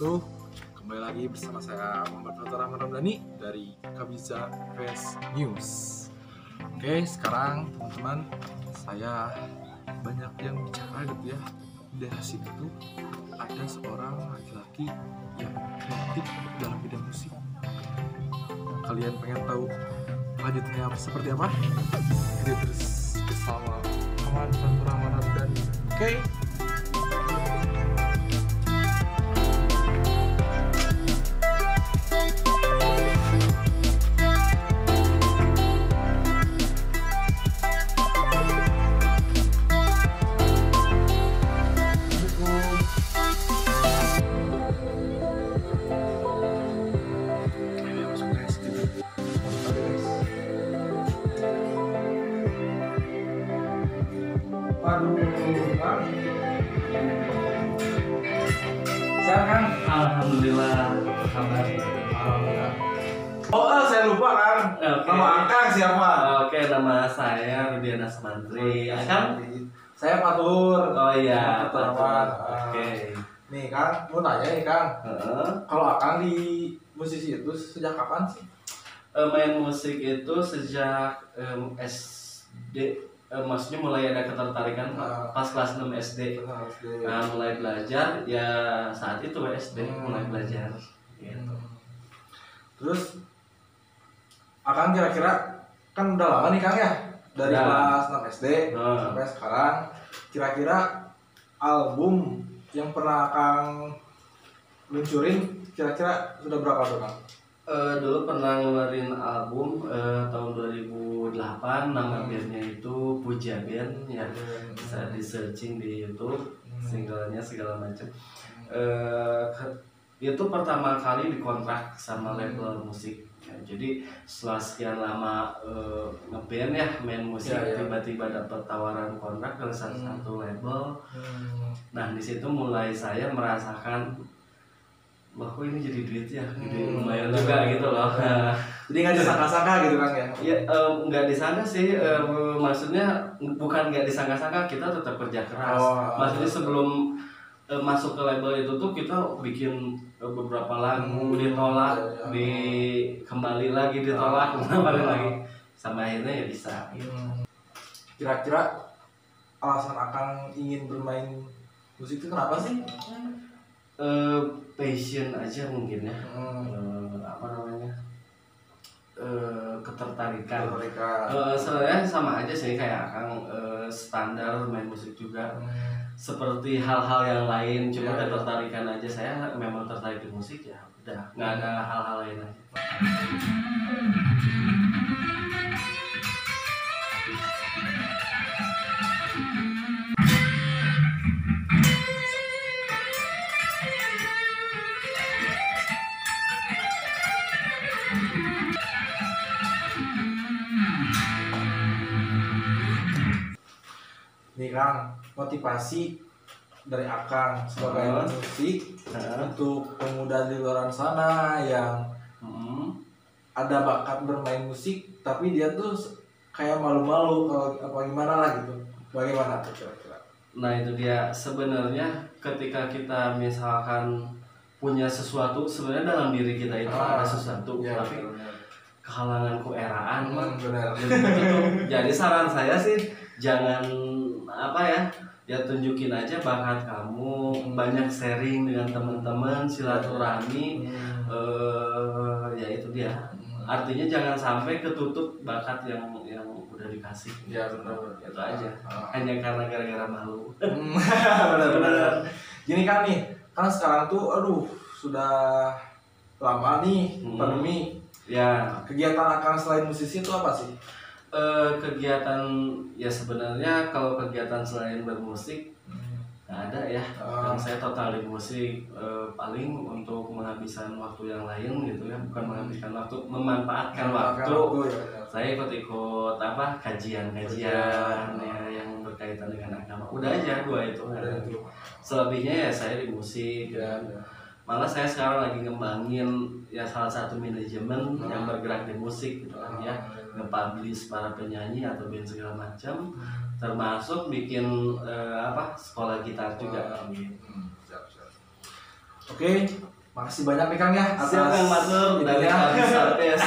wabarakatuh. Kembali lagi bersama saya Muhammad Fatur Rahman Ramdhani dari Kabiza Fest News. Oke, sekarang teman-teman, saya banyak yang bicara gitu ya. Di daerah sini tuh ada seorang laki-laki yang kreatif dalam bidang musik. Kalian pengen tahu lanjutnya seperti apa? Jadi terus bersama Muhammad Fatur Rahman Ramdhani. Oke. Sehat kan? Alhamdulillah. Kabar? Alhamdulillah. Saya lupa kan. Nama Akang siapa? Oke, nama saya Rudiana Semantri. Akang? Saya Fatur. Oh iya, Fatur. Oke. Nih Kang, mau nanya nih Kang. Kalau Akang di musisi itu sejak kapan sih? Main musik itu sejak SD. Maksudnya mulai ada ketertarikan pas kelas 6 SD. Nah, mulai belajar ya saat itu SD mulai belajar gitu. Terus Akang kira-kira kan udah lama nih Kang ya, dari kelas 6 SD sampai sekarang. Kira-kira album yang pernah Akang luncurin kira-kira sudah berapa tuh Kang? Dulu pernah ngeluarin album tahun 2008, nama bandnya itu Puja Band ya, bisa di searching di YouTube, singlenya segala macam. Itu pertama kali dikontrak sama label musik ya, jadi setelah sekian lama ngeband ya, main musik, tiba-tiba dapat tawaran kontrak dari salah satu label. Nah di situ mulai saya merasakan bahwa ini jadi duit ya, jadi lumayan juga gitu loh. Jadi nggak disangka-sangka gitu kan ya? Ya nggak disangka sih, maksudnya bukan nggak disangka-sangka, kita tetap kerja keras. Maksudnya sebelum masuk ke label itu tuh kita bikin beberapa lagu, ditolak, kembali lagi ditolak, kembali lagi, sampai akhirnya ya bisa. Gitu. Kira-kira alasan Akang ingin bermain musik itu kenapa sih? Passion aja mungkin ya, apa namanya, ketertarikan. Sebenarnya sama aja sih kayak Akang, standar main musik juga, seperti hal-hal yang lain, cuma ketertarikan aja. Saya memang tertarik di musik ya, udah nggak ada hal-hal lain aja. Nih Kang, motivasi dari Akang sebagai musik untuk pemuda di luar sana yang ada bakat bermain musik tapi dia tuh kayak malu-malu apa gimana lah gitu. Bagaimana tuh kira-kira? Nah itu dia, sebenarnya ketika kita misalkan punya sesuatu, sebenarnya dalam diri kita itu ada sesuatu, tapi kehalangan keeraan. Jadi saran saya sih jangan ya tunjukin aja bakat kamu, banyak sharing dengan teman-teman, silaturahmi. Ya itu dia, artinya jangan sampai ketutup bakat yang udah dikasih. Ya benar, itu aja. Hanya karena gara-gara malu. Benar. Gini kan nih, kan sekarang tuh sudah lama nih pandemi. Ya. Kegiatan Akang selain musisi itu apa sih? Kegiatan ya sebenarnya kalau kegiatan selain bermusik nggak ada ya. Karena saya total di musik, paling untuk menghabiskan waktu yang lain gitu ya, bukan menghabiskan waktu, memanfaatkan waktu. Saya ikut kajian ya yang berkaitan dengan agama. Udah aja dua itu. Selebihnya ya saya di musik. Malah saya sekarang lagi ngembangin ya salah satu manajemen yang bergerak di musik gitu kan ya, nge-publish para penyanyi atau band segala macam, termasuk bikin sekolah gitar juga. Oke, makasih banyak nih Kang ya atas Siap Kang Matur dari idenya. Kabisa PS.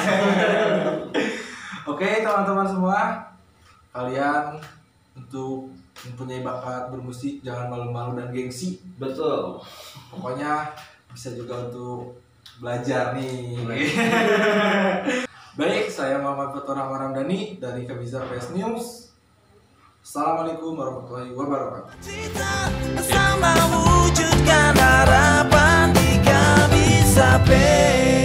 Oke teman-teman semua, kalian untuk mempunyai bakat bermusik jangan malu-malu dan gengsi. Betul. Pokoknya bisa juga untuk belajar nih. Baik, saya Muhammad Fatur Rahman Ramdhani dari Kabisa PS News. Assalamualaikum warahmatullahi wabarakatuh. Cita bersama wujudkan harapan di Kabisa PS.